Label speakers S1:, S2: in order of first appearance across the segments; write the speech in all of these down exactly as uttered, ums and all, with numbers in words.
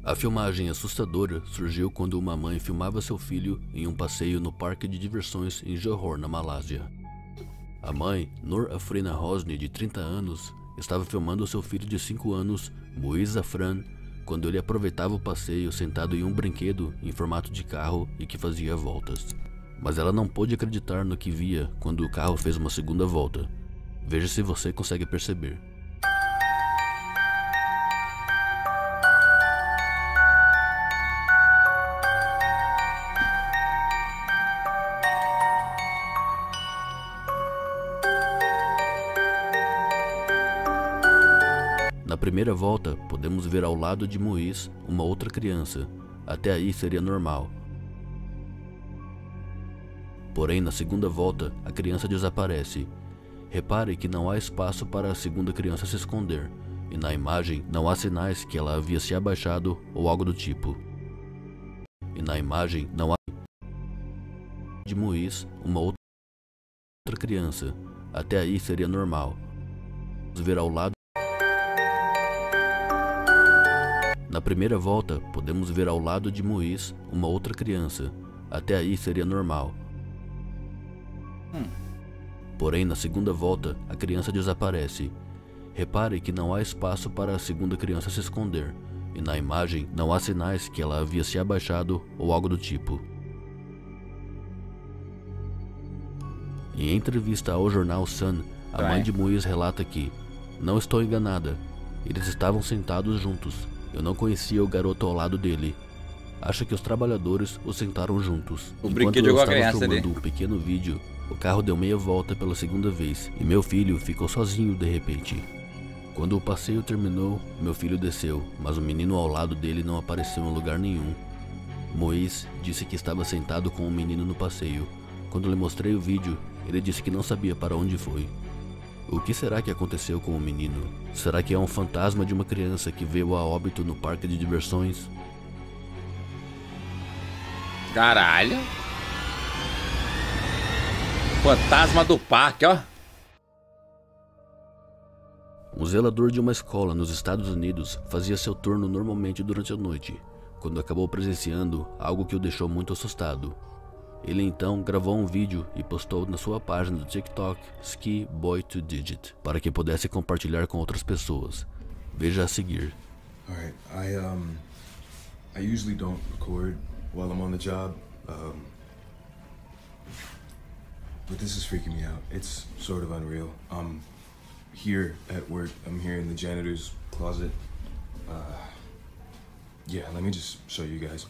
S1: A filmagem assustadora surgiu quando uma mãe filmava seu filho em um passeio no parque de diversões em Johor, na Malásia. A mãe, Nur Afrina Hosni, de trinta anos, estava filmando seu filho de cinco anos, Muiz Zafran, quando ele aproveitava o passeio sentado em um brinquedo em formato de carro e que fazia voltas. Mas ela não pôde acreditar no que via quando o carro fez uma segunda volta. Veja se você consegue perceber. Na primeira volta, podemos ver ao lado de Muiz uma outra criança. Até aí seria normal. Porém, na segunda volta, a criança desaparece. Repare que não há espaço para a segunda criança se esconder, e na imagem não há sinais que ela havia se abaixado ou algo do tipo. E na imagem não há de Muiz uma outra criança. Até aí seria normal. Vamos ver ao lado. Na primeira volta, podemos ver ao lado de Muiz uma outra criança. Até aí seria normal. Hum. Porém, na segunda volta, a criança desaparece. Repare que não há espaço para a segunda criança se esconder, e na imagem não há sinais que ela havia se abaixado ou algo do tipo. Em entrevista ao jornal Sun, a mãe de Muiz relata que: "Não estou enganada, eles estavam sentados juntos. Eu não conhecia o garoto ao lado dele. Acho que os trabalhadores o sentaram juntos.
S2: O
S1: Enquanto
S2: brinquedo
S1: eu
S2: jogou a
S1: estava
S2: criança
S1: filmando
S2: ali.
S1: um pequeno vídeo, o carro deu meia volta pela segunda vez e meu filho ficou sozinho de repente. Quando o passeio terminou, meu filho desceu, mas o menino ao lado dele não apareceu em lugar nenhum. Muiz disse que estava sentado com o menino no passeio. Quando lhe mostrei o vídeo, ele disse que não sabia para onde foi. O que será que aconteceu com o menino? Será que é um fantasma de uma criança que veio a óbito no parque de diversões?
S2: Caralho. Fantasma do parque, ó.
S1: Um zelador de uma escola nos Estados Unidos fazia seu turno normalmente durante a noite, quando acabou presenciando algo que o deixou muito assustado. Ele então gravou um vídeo e postou na sua página do TikTok Ski Boy two Digit para que pudesse compartilhar com outras pessoas. Veja a seguir.
S3: Alright, I um I usually don't record while I'm on the job. Um but this is freaking me out. It's sort of unreal. I'm here at work. I'm here in the janitor's closet. Uh yeah, let me just show you guys.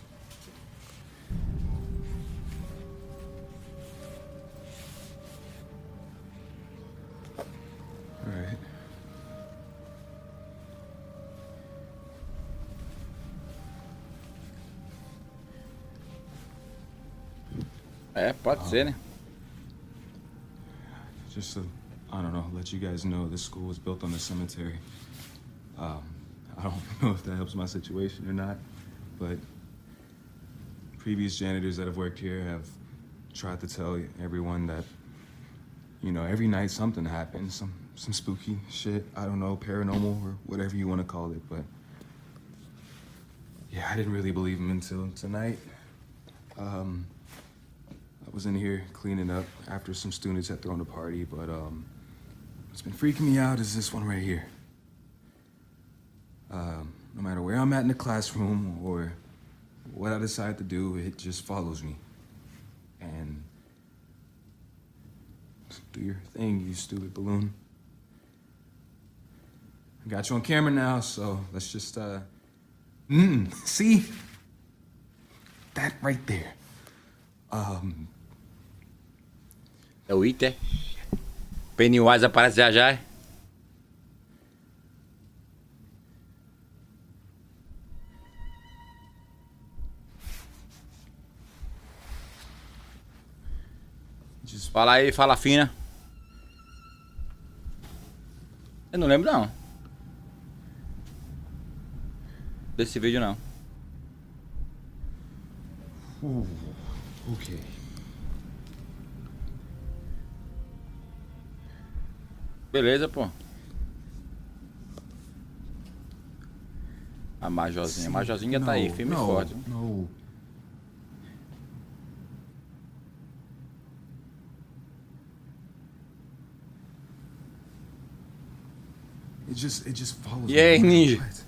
S3: Alright.
S2: É, pode ser, né?
S3: Just to, I don't know, let you guys know this school was built on the cemetery. Um, I don't know if that helps my situation or not, but previous janitors that have worked here have tried to tell everyone that, you know, every night something happens, some some spooky shit, I don't know, paranormal or whatever you want to call it, but yeah, I didn't really believe him until tonight. Um, I was in here cleaning up after some students had thrown a party, but um, what's been freaking me out is this one right here. Um, no matter where I'm at in the classroom or what I decide to do, it just follows me. And do your thing, you stupid balloon. I got you on camera now, so let's just, uh, mm, see? That right there. Um...
S2: É o Iter. Pennywise aparece já já.
S3: Just...
S2: Fala aí, fala fina. Eu não lembro não desse vídeo não.
S3: Ooh, okay.
S2: Beleza, pô. A Majorzinha. A Majorzinha tá aí, firme e
S3: no,
S2: forte.
S3: No. It just, it just follows
S2: E aí,
S3: me.
S2: ninja?
S3: What?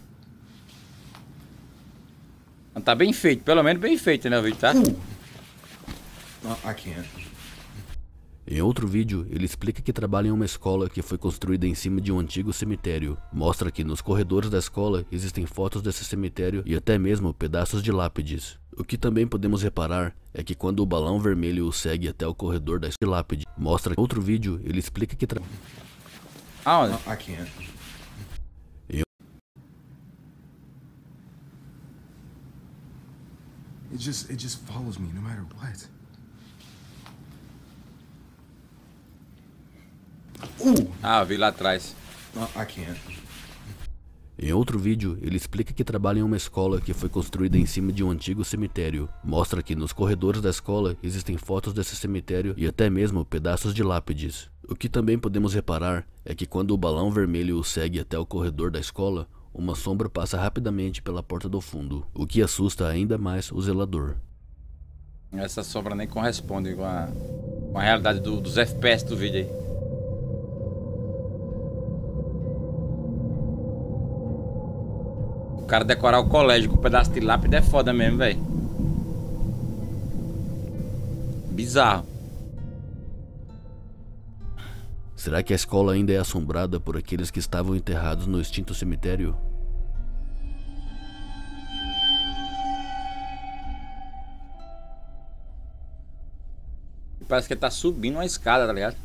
S2: Tá bem feito, pelo menos bem feito, né, o vídeo, tá?
S3: No, I can't.
S1: Em outro vídeo, ele explica que trabalha em uma escola que foi construída em cima de um antigo cemitério. Mostra que nos corredores da escola existem fotos desse cemitério e até mesmo pedaços de lápides. O que também podemos reparar é que quando o balão vermelho o segue até o corredor da lápide, mostra que em outro vídeo ele explica que trabalha.
S2: Aonde?
S3: No, I can't. It just, it just follows me no matter what. Ooh.
S2: Ah, eu vi lá atrás.
S3: No, I can't.
S1: Em outro vídeo, ele explica que trabalha em uma escola que foi construída em cima de um antigo cemitério. Mostra que nos corredores da escola existem fotos desse cemitério e até mesmo pedaços de lápides. O que também podemos reparar é que quando o balão vermelho o segue até o corredor da escola, uma sombra passa rapidamente pela porta do fundo, o que assusta ainda mais o zelador.
S2: Essa sombra nem corresponde com a, com a realidade do, dos F P S do vídeo aí. O cara decorar o colégio com um pedaço de lápide é foda mesmo, velho. Bizarro.
S1: Será que a escola ainda é assombrada por aqueles que estavam enterrados no extinto cemitério?
S2: Parece que ele tá subindo uma escada, tá ligado?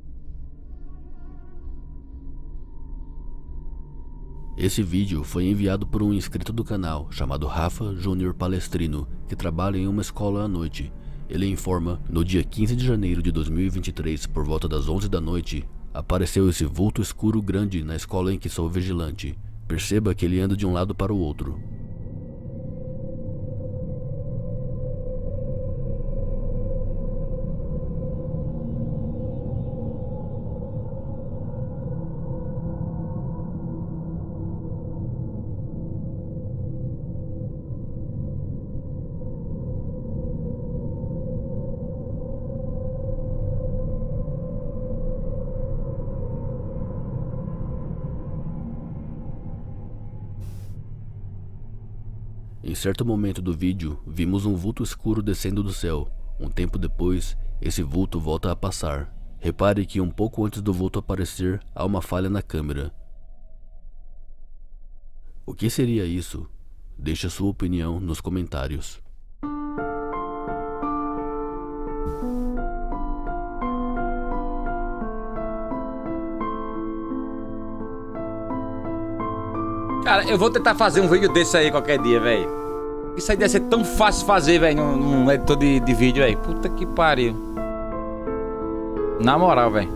S1: Esse vídeo foi enviado por um inscrito do canal chamado Rafa Júnior Palestrino, que trabalha em uma escola à noite. Ele informa: no dia quinze de janeiro de dois mil e vinte e três, por volta das onze da noite, apareceu esse vulto escuro grande na escola em que sou vigilante. Perceba que ele anda de um lado para o outro. Em certo momento do vídeo, vimos um vulto escuro descendo do céu. Um tempo depois, esse vulto volta a passar. Repare que um pouco antes do vulto aparecer, há uma falha na câmera. O que seria isso? Deixe a sua opinião nos comentários.
S2: Cara, eu vou tentar fazer um vídeo desse aí qualquer dia, velho. Isso aí deve ser tão fácil fazer, velho, num, num editor de, de vídeo, velho. Puta que pariu. Na moral, velho.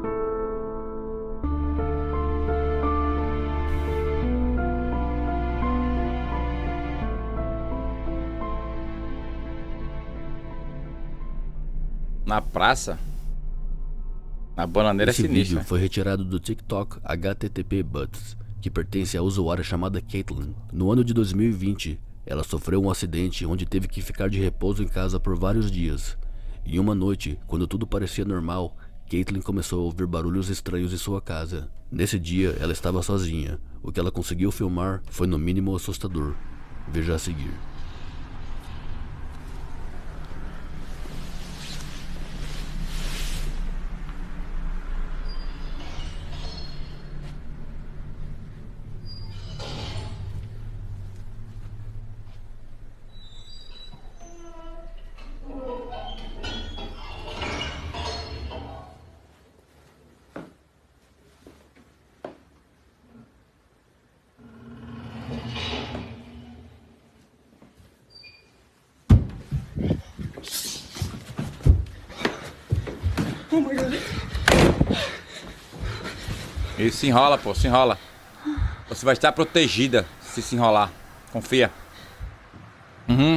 S2: Na praça? Na bananeira
S1: Esse
S2: sinistra.
S1: vídeo foi retirado do TikTok H T T P Butts, que pertence à usuária chamada Caitlyn. No ano de dois mil e vinte, ela sofreu um acidente onde teve que ficar de repouso em casa por vários dias. Em uma noite, quando tudo parecia normal, Caitlyn começou a ouvir barulhos estranhos em sua casa. Nesse dia, ela estava sozinha. O que ela conseguiu filmar foi no mínimo assustador. Veja a seguir.
S4: Oh my God.
S2: Isso, se enrola, pô, se enrola. Você vai estar protegida se se enrolar. Confia. Uhum.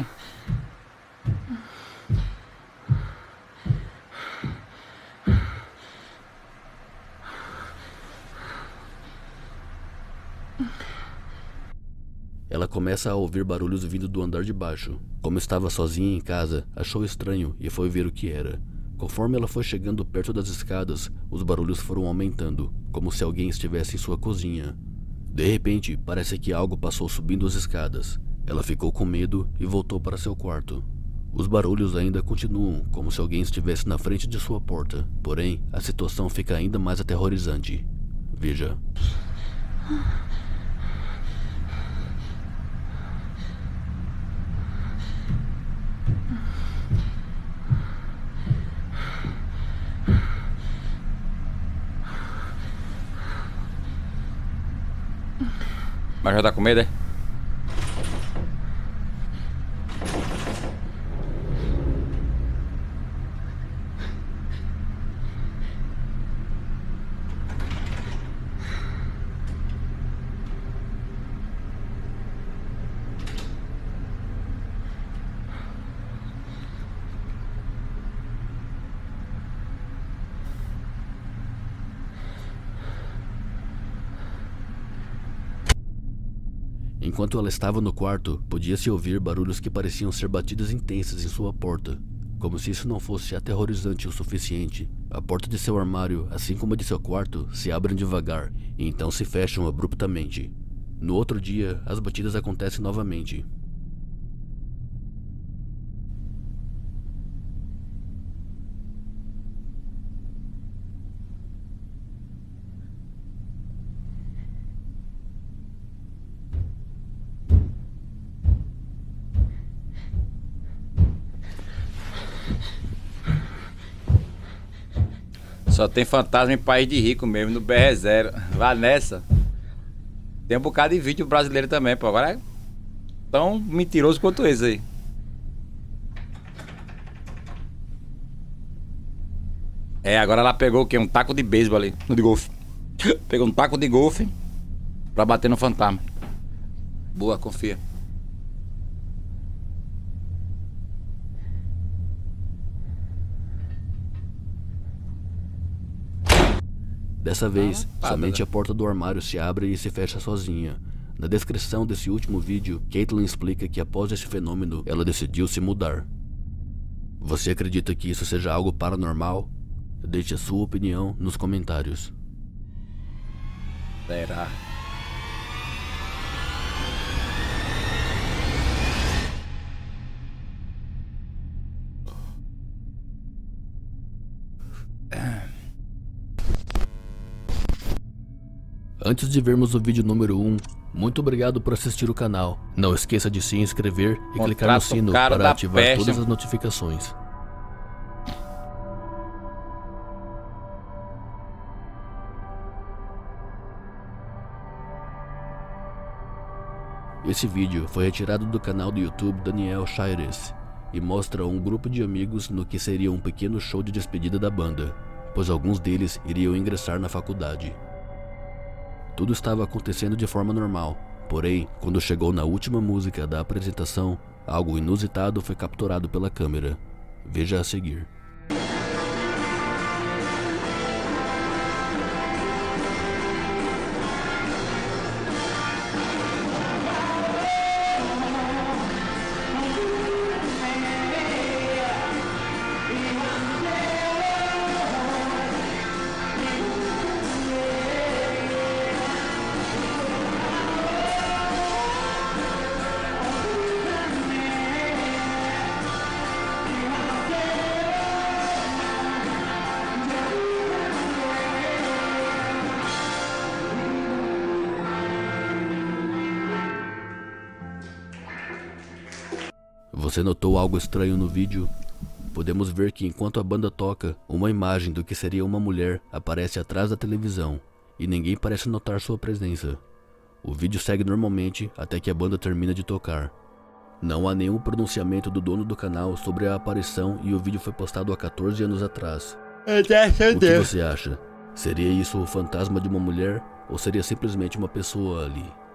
S1: ela começa a ouvir barulhos vindo do andar de baixo. Como estava sozinha em casa, achou estranho e foi ver o que era. Conforme ela foi chegando perto das escadas, os barulhos foram aumentando, como se alguém estivesse em sua cozinha. De repente, parece que algo passou subindo as escadas. Ela ficou com medo e voltou para seu quarto. Os barulhos ainda continuam, como se alguém estivesse na frente de sua porta. Porém, a situação fica ainda mais aterrorizante. Veja.
S2: Mas já tá com medo, é?
S1: Enquanto ela estava no quarto, podia-se ouvir barulhos que pareciam ser batidas intensas em sua porta. Como se isso não fosse aterrorizante o suficiente, a porta de seu armário, assim como a de seu quarto, se abrem devagar e então se fecham abruptamente. No outro dia, as batidas acontecem novamente.
S2: Só tem fantasma em país de rico mesmo, no B R zero. Vá nessa. Tem um bocado de vídeo brasileiro também, pô. Agora é tão mentiroso quanto esse aí. É, agora ela pegou o quê? Um taco de beisebol ali, no de golfe. Pegou um taco de golfe pra bater no fantasma. Boa, confia.
S1: Dessa vez,
S2: ah,
S1: somente
S2: né?
S1: a porta do armário se abre e se fecha sozinha. Na descrição desse último vídeo, Caitlin explica que após esse fenômeno, ela decidiu se mudar. Você acredita que isso seja algo paranormal? Deixe a sua opinião nos comentários.
S2: Será?
S1: Antes de vermos o vídeo número um, muito obrigado por assistir o canal. Não esqueça de se inscrever e
S2: Contrato
S1: clicar no sino
S2: caro
S1: para
S2: da
S1: ativar
S2: peste.
S1: todas as notificações. Esse vídeo foi retirado do canal do YouTube Daniel Shires e mostra um grupo de amigos no que seria um pequeno show de despedida da banda, pois alguns deles iriam ingressar na faculdade. Tudo estava acontecendo de forma normal, porém, quando chegou na última música da apresentação, algo inusitado foi capturado pela câmera. Veja a seguir. Você notou algo estranho no vídeo? Podemos ver que enquanto a banda toca, uma imagem do que seria uma mulher aparece atrás da televisão, e ninguém parece notar sua presença. O vídeo segue normalmente até que a banda termina de tocar. Não há nenhum pronunciamento do dono do canal sobre a aparição e o vídeo foi postado há quatorze anos atrás. O que você acha? Seria isso o fantasma de uma mulher ou seria simplesmente uma pessoa ali?